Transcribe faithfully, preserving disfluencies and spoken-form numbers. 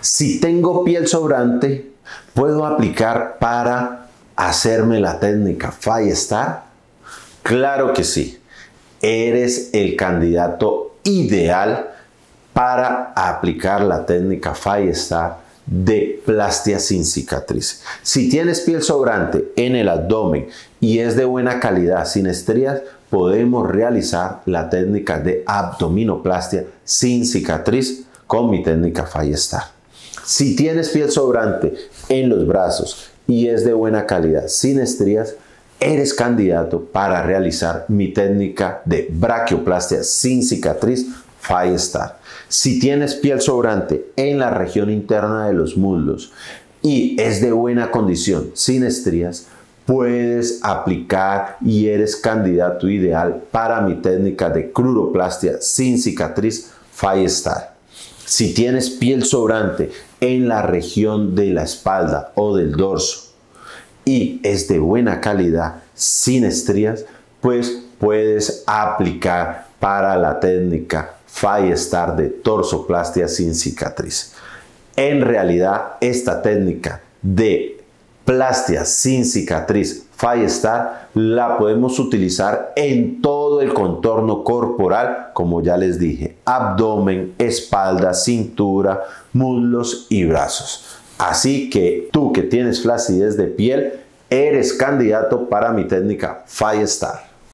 Si tengo piel sobrante, ¿puedo aplicar para hacerme la técnica Firestar? Claro que sí. Eres el candidato ideal para aplicar la técnica Firestar de plastia sin cicatriz. Si tienes piel sobrante en el abdomen y es de buena calidad, sin estrías, podemos realizar la técnica de abdominoplastia sin cicatriz con mi técnica Firestar. Si tienes piel sobrante en los brazos y es de buena calidad, sin estrías, eres candidato para realizar mi técnica de braquioplastia sin cicatriz Firestar. Si tienes piel sobrante en la región interna de los muslos y es de buena condición, sin estrías, puedes aplicar y eres candidato ideal para mi técnica de cruroplastia sin cicatriz Firestar. Si tienes piel sobrante en la región de la espalda o del dorso y es de buena calidad, sin estrías, pues puedes aplicar para la técnica Firestar de torsoplastia sin cicatriz. En realidad, esta técnica de plastia sin cicatriz Firestar la podemos utilizar en todo el contorno corporal, como ya les dije, abdomen, espalda, cintura, muslos y brazos. Así que tú que tienes flacidez de piel, eres candidato para mi técnica Firestar.